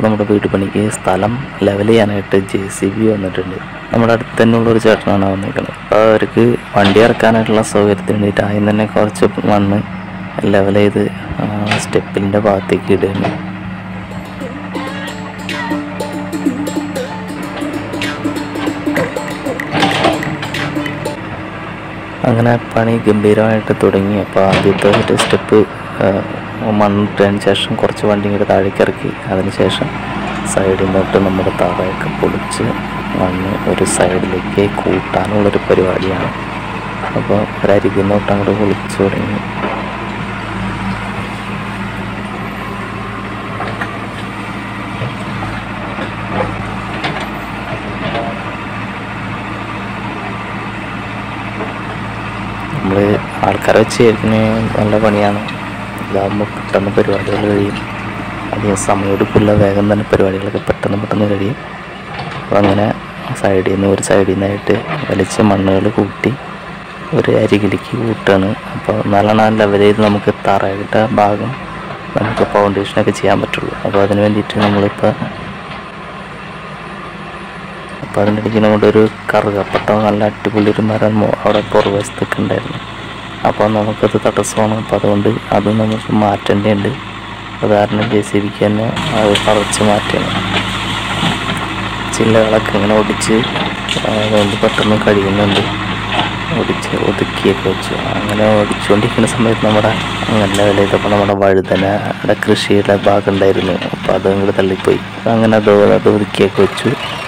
നമ്മുടെ വീട് പണിക്ക് സ്ഥലം ലെവൽ ചെയ്യാനായിട്ട് JCB വന്നിട്ടുണ്ട്. നമ്മുടെ അടുത്ത് തന്നെയുള്ളൊരു ചേട്ടനാണ് വന്നിരിക്കുന്നത്. അപ്പോൾ അവർക്ക് വണ്ടി ഇറക്കാനായിട്ടുള്ള സൗകര്യത്തിന് വേണ്ടിയിട്ട് ആദ്യം തന്നെ കുറച്ച് മണ്ണ് ലെവൽ ചെയ്ത് സ്റ്റെപ്പിൻ്റെ ഭാഗത്തേക്ക് ഇടുകയാണ്. അങ്ങനെ പണി ഗംഭീരമായിട്ട് തുടങ്ങി. അപ്പോൾ ആദ്യത്തെ സ്റ്റെപ്പ് മണ്ണിട്ടതിന് ശേഷം കുറച്ച് വണ്ടി ഇങ്ങോട്ട് താഴേക്ക് ഇറക്കി. അതിനുശേഷം സൈഡിൽ നിന്നിട്ട് നമ്മുടെ തറയൊക്കെ പൊളിച്ച് മണ്ണ് ഒരു സൈഡിലേക്ക് കൂട്ടാനുള്ളൊരു പരിപാടിയാണ്. അപ്പോൾ ഒരരികിൽ നിന്നോട്ട് അങ്ങോട്ട് പൊളിച്ചു തുടങ്ങി. നമ്മൾ ആൾക്കാരെ വെച്ച് ചെയ്യുന്നത് നല്ല പണിയാണ്. ഇതാകുമ്പോൾ പെട്ടെന്ന് പരിപാടികൾ കഴിയും. അധികം സമയമെടുക്കില്ല, വേഗം തന്നെ പരിപാടികളൊക്കെ പെട്ടെന്ന് കഴിയും. അപ്പോൾ അങ്ങനെ ഒരു സൈഡിൽ നിന്നായിട്ട് വലിച്ച മണ്ണുകൾ കൂട്ടി ഒരു അരികിലേക്ക് കൂട്ടുകയാണ്. അപ്പോൾ നല്ലോണം ലെവൽ ചെയ്ത് നമുക്ക് തറയുടെ ഭാഗം നമുക്ക് ഫൗണ്ടേഷനൊക്കെ ചെയ്യാൻ പറ്റുള്ളൂ. അപ്പോൾ അതിന് വേണ്ടിയിട്ട് അതിനിടയ്ക്ക് നമ്മുടെ ഒരു കറുകപ്പട്ട നല്ല അടിപൊളി ഒരു മരം അവിടെ പുറവശത്തൊക്കെ ഉണ്ടായിരുന്നു. അപ്പോൾ നമുക്കത് തടസ്സമാണ്. അപ്പോൾ അതുകൊണ്ട് അത് നമുക്ക് മാറ്റേണ്ടതുണ്ട്. അത് കാരണം JCBക്ക് തന്നെ അത് പറിച്ച് മാറ്റണം. ചില്ലകളൊക്കെ ഇങ്ങനെ ഒടിച്ച് അതുകൊണ്ട് പെട്ടെന്ന് കഴിയുന്നുണ്ട്. ഒതുക്കിയൊക്കെ വെച്ചു. അങ്ങനെ ഒടിച്ചുകൊണ്ടിരിക്കുന്ന സമയത്ത് അങ്ങനെ ലെവൽ ചെയ്തപ്പോൾ നമ്മുടെ വഴുതനയുടെ കൃഷിയുടെ ഭാഗം ഉണ്ടായിരുന്നു. അപ്പോൾ അത് അങ്ങോട്ട് തള്ളിപ്പോയി. അങ്ങനെ അത് ഒതുക്കിയൊക്കെ വെച്ചു.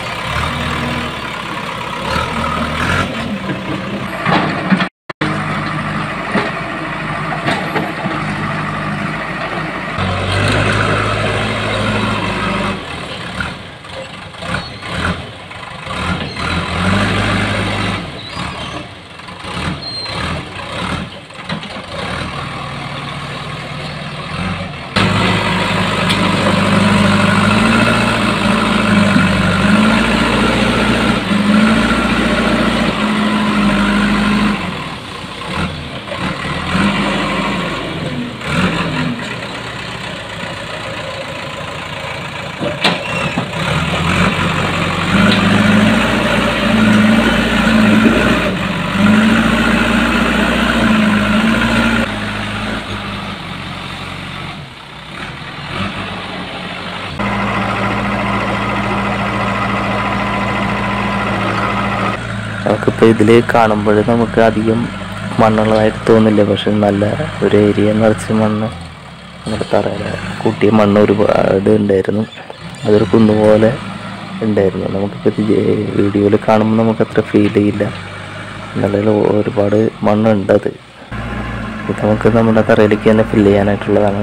നമുക്കിപ്പോൾ ഇതിൽ കാണുമ്പോൾ നമുക്ക് അധികം മണ്ണുള്ളതായിട്ട് തോന്നില്ല. പക്ഷെ നല്ല ഒരു ഏരിയ നിറച്ച് മണ്ണ് നമ്മുടെ തറയിൽ കൂട്ടിയ മണ്ണ് ഒരുപാട് ഉണ്ടായിരുന്നു. അതൊരു കുന്നുപോലെ ഉണ്ടായിരുന്നു. നമുക്കിപ്പോൾ ഇത് വീഡിയോയിൽ കാണുമ്പോൾ നമുക്ക് അത്ര ഫീൽ ചെയ്യില്ല. നല്ല ഒരുപാട് മണ്ണുണ്ട്. അത് നമുക്ക് നമ്മുടെ തറയിലേക്ക് തന്നെ ഫില്ല് ചെയ്യാനായിട്ടുള്ളതാണ്.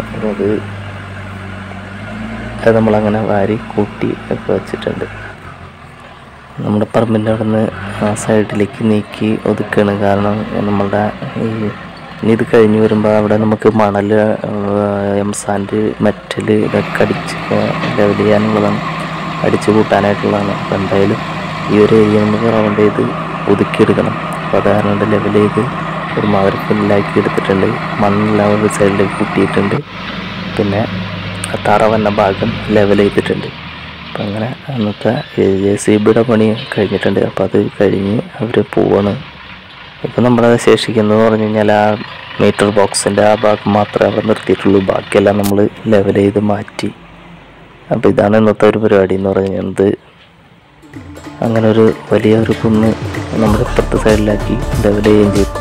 അത് നമ്മളങ്ങനെ വാരി കൂട്ടി ഒക്കെ വെച്ചിട്ടുണ്ട്. നമ്മുടെ പറമ്പിൻ്റെ അവിടെ നിന്ന് ആ സൈഡിലേക്ക് നീക്കി ഒതുക്കുകയാണ്. കാരണം നമ്മളുടെ ഇനി ഇത് കഴിഞ്ഞ് വരുമ്പോൾ അവിടെ നമുക്ക് മണൽ, എംസാൻഡ്, മെറ്റൽ ഇതൊക്കെ അടിച്ച് ലെവൽ ചെയ്യാനുള്ളതാണ്, അടിച്ചു കൂട്ടാനായിട്ടുള്ളതാണ്. അപ്പോൾ എന്തായാലും ഈ ഒരു ഏരിയ നമുക്ക് റൗണ്ട് ചെയ്ത് ഒതുക്കിയെടുക്കണം. അപ്പോൾ അത് കാരണം ലെവൽ ചെയ്ത് ഒരുമാതിരി ഫുള്ളാക്കി എടുത്തിട്ടുണ്ട്. മണ്ണെല്ലാം ഒരു സൈഡിലേക്ക് കൂട്ടിയിട്ടുണ്ട്. പിന്നെ തറ വന്ന ഭാഗം ലെവൽ ചെയ്തിട്ടുണ്ട്. അപ്പം അങ്ങനെ അന്നത്തെ JCBയുടെ പണി കഴിഞ്ഞിട്ടുണ്ട്. അപ്പോൾ അത് കഴിഞ്ഞ് അവർ പോവാണ്. ഇപ്പം നമ്മളത് ശേഷിക്കുന്നതെന്ന് പറഞ്ഞു കഴിഞ്ഞാൽ ആ മീറ്റർ ബോക്സിൻ്റെ ആ ഭാഗം മാത്രമേ അവിടെ നിർത്തിയിട്ടുള്ളൂ. ബാക്കിയെല്ലാം നമ്മൾ ലെവൽ ചെയ്ത് മാറ്റി. അപ്പോൾ ഇതാണ് ഇന്നത്തെ ഒരു പരിപാടി എന്ന് പറഞ്ഞു കഴിഞ്ഞത്. അങ്ങനെ ഒരു വലിയൊരു കുന്ന് നമ്മൾ ഇപ്പുറത്തെ സൈഡിലാക്കി ലെവൽ ചെയ്യുകയും ചെയ്തു.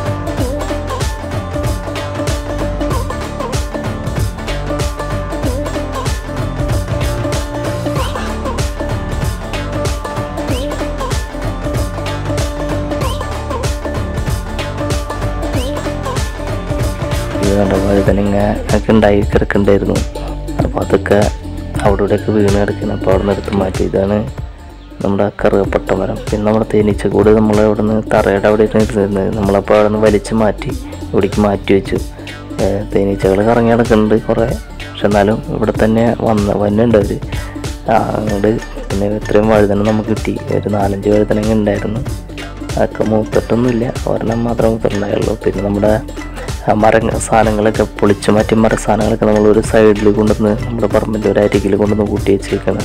വഴുതനങ്ങ ഒക്കെ ഉണ്ടായി കിടക്കുന്നുണ്ടായിരുന്നു. അപ്പോൾ അതൊക്കെ അവിടെ ഇവിടെയൊക്കെ വീണ് കിടക്കുന്നു. അപ്പോൾ അവിടെ നിന്ന് എടുത്ത് മാറ്റി. ഇതാണ് നമ്മുടെ കറുകപ്പട്ട മരം. പിന്നെ നമ്മുടെ തേനീച്ചക്കൂട് നമ്മൾ അവിടെ നിന്ന് തറയുടെ അവിടെ ഇരുന്നിരുന്നത് നമ്മളപ്പോൾ അവിടെ നിന്ന് വലിച്ച് മാറ്റി ഇവിടേക്ക് മാറ്റി വെച്ചു. തേനീച്ചകൾ കറങ്ങി കിടക്കുന്നുണ്ട് കുറേ. പക്ഷെ എന്നാലും ഇവിടെ തന്നെ വന്നുണ്ട് അവർ അങ്ങോട്ട്. പിന്നെ ഇത്രയും വഴുതന നമുക്ക് കിട്ടി. ഒരു 4-5 വഴുതനങ്ങ ഉണ്ടായിരുന്നു. അതൊക്കെ മൂത്തിട്ടൊന്നുമില്ല, ഒരെണ്ണം മാത്രമേ മൂത്തിട്ടുണ്ടായുള്ളൂ. പിന്നെ നമ്മുടെ സാധനങ്ങളൊക്കെ പൊളിച്ചു മാറ്റി സാധനങ്ങളൊക്കെ നമ്മൾ ഒരു സൈഡിൽ കൊണ്ടുവന്ന് നമ്മുടെ പറമ്പിൻ്റെ ഒരു അരികിൽ കൊണ്ടുവന്ന് കൂട്ടി വെച്ചേക്കണം.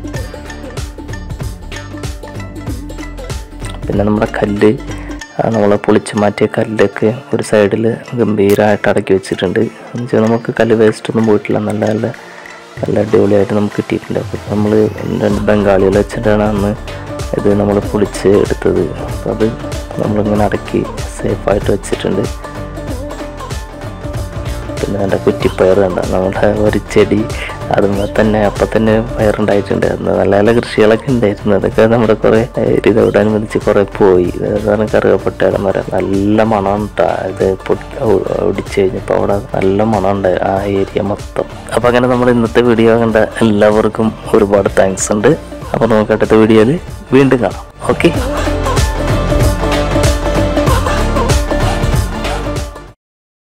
പിന്നെ നമ്മുടെ കല്ല് നമ്മൾ പൊളിച്ചു മാറ്റിയ കല്ലൊക്കെ ഒരു സൈഡിൽ ഗംഭീരമായിട്ട് അടക്കി വെച്ചിട്ടുണ്ട്. എന്ന് വെച്ചാൽ നമുക്ക് കല്ല് വേസ്റ്റൊന്നും പോയിട്ടില്ല, നല്ല അടിപൊളിയായിട്ട് നമുക്ക് കിട്ടിയിട്ടുണ്ട്. അപ്പോൾ നമ്മൾ 2 ബംഗാളികൾ വെച്ചിട്ടാണ് അന്ന് ഇത് നമ്മൾ പൊളിച്ച് എടുത്തത്. അപ്പോൾ അത് നമ്മളിങ്ങനെ അടക്കി സേഫായിട്ട് വെച്ചിട്ടുണ്ട്. പിന്നെ അതിൻ്റെ കുറ്റിപ്പയർ കണ്ട നമ്മുടെ ഒരു ചെടി അതുപോലെ തന്നെ അപ്പം തന്നെ പയറുണ്ടായിട്ടുണ്ട്. നല്ല കൃഷികളൊക്കെ ഉണ്ടായിരുന്നു. അതൊക്കെ നമ്മുടെ കുറേ ഇതോടനുബന്ധിച്ച് കുറേ പോയി. അതാണ് കറുകപ്പട്ടയുടെ മരം. നല്ല മണമാണ് കേട്ടോ. ഇത് ഒടിച്ചു കഴിഞ്ഞപ്പോൾ അവിടെ നല്ല മണമുണ്ട് ആ ഏരിയ മൊത്തം. അപ്പോൾ അങ്ങനെ നമ്മൾ ഇന്നത്തെ വീഡിയോ കണ്ട എല്ലാവർക്കും ഒരുപാട് താങ്ക്സ് ഉണ്ട്. അപ്പോൾ നമുക്ക് അടുത്ത വീഡിയോയിൽ വീണ്ടും കാണാം. ഓക്കെ.